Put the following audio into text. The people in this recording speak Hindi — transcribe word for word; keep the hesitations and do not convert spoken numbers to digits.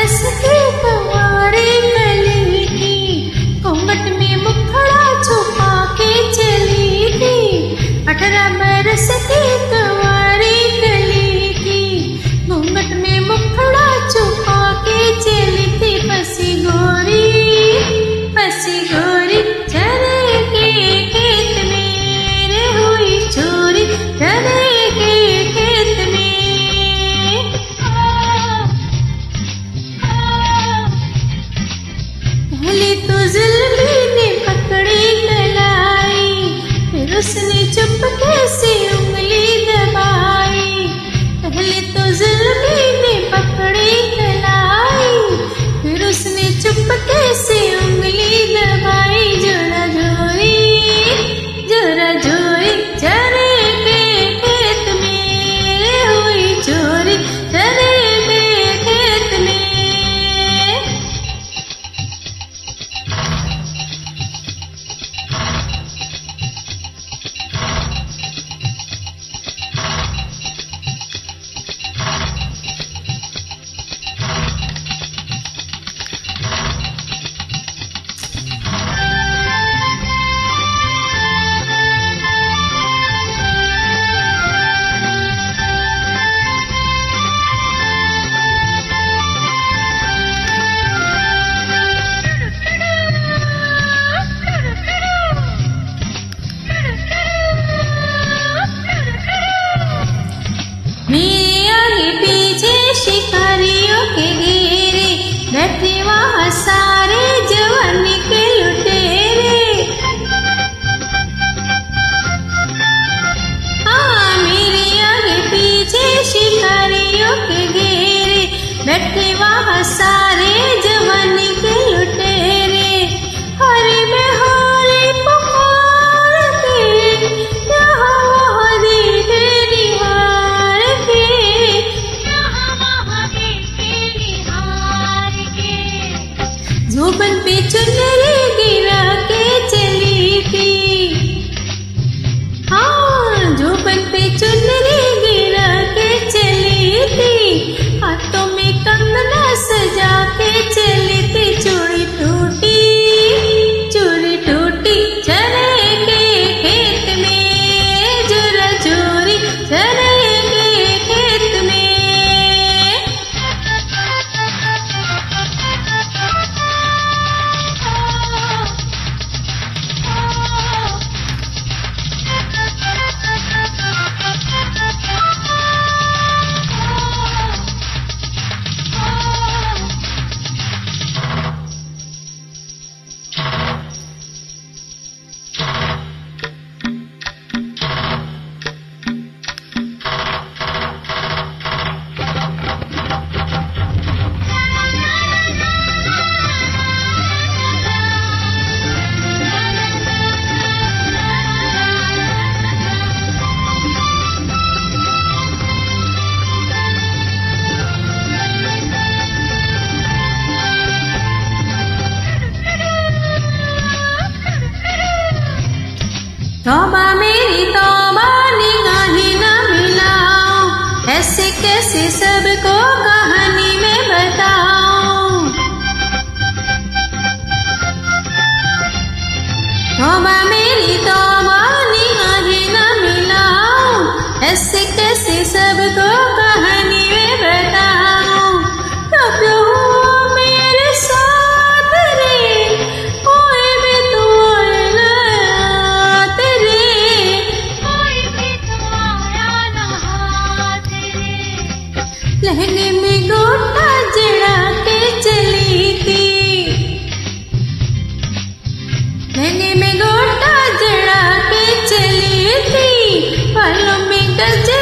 बरस की कुंवारी कली थी, घूंघट में मुखड़ा छुपा के चली थी। अठारह बरस की कुंवारी कली थी, घूंघट में मुखड़ा छुपा के चली थी। फंसी गोरी फंसी गोरी चने के खेत में, रे हुई चोरी चने के खेत में। पहले तो जुल्मी ने पकड़ी कलाई, फिर उसने चुपके से उंगली दबाई। पहले तो जुल्मी ने पकड़ी कलाई, फिर उसने चुपके से उंगली दबाई। जोरा जोरी जोरा जोरी चने के खेत में, हुई चोरी चने के खेत में। मेरे आगे पीछे शिकारियों के घेरे, बैठे वहाँ सारे जवानी के लुटेरे। हाँ, मेरे आगे पीछे शिकारियों के घेरे, बैठे वहाँ सारे जवानी के लुटेरे। हरे में हरे पुकार के, यहाँ वहाँ देखे निहार के, यहाँ वहाँ देखे निहार के। ज़ुबान पे चुनरी गिरा के चली थी, हाँ ज़ुबान पे चुनरी गिरा के चली थी। हाथों में कंगना सजा के चली थी। चूड़ी टूटी चूड़ी टूटी चने के खेत में, जोरा जोरी चने के खेत में। तौबा मेरी तौबा निगाहें न मिलाऊं, ऐसे कैसे सबको कहानी में बताऊं। तौबा मेरी तौबा निगाहें न मिलाऊं, ऐसे कैसे सबको कहानी में बताऊं। तब हो मेरे साथ रे, कोई भी तो आया तेरे, कोई भी तो आया ना हाथ रे। लहंगे में गोटा जड़ा के चली थी, लहंगे में गोटा जड़ा के चली थी। बालों में गज